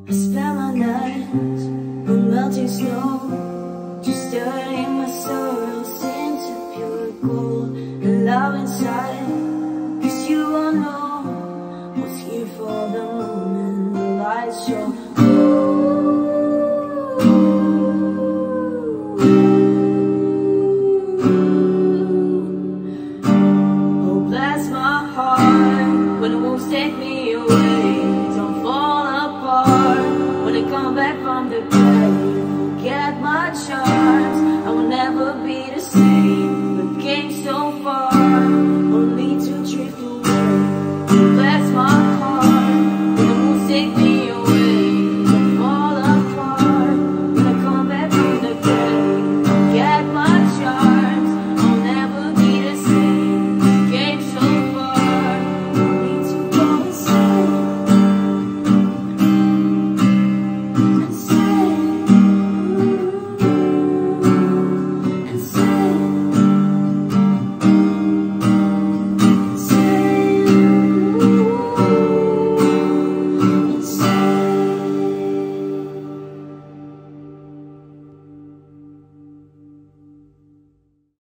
I spend my nights on melting snow, just turning my sorrows into pure gold. And love inside, 'cause you all know what's here for the moment the lights show. Oh, bless my heart when it won't take me away. Don't fall apart when I come back from the grave. Get my charms.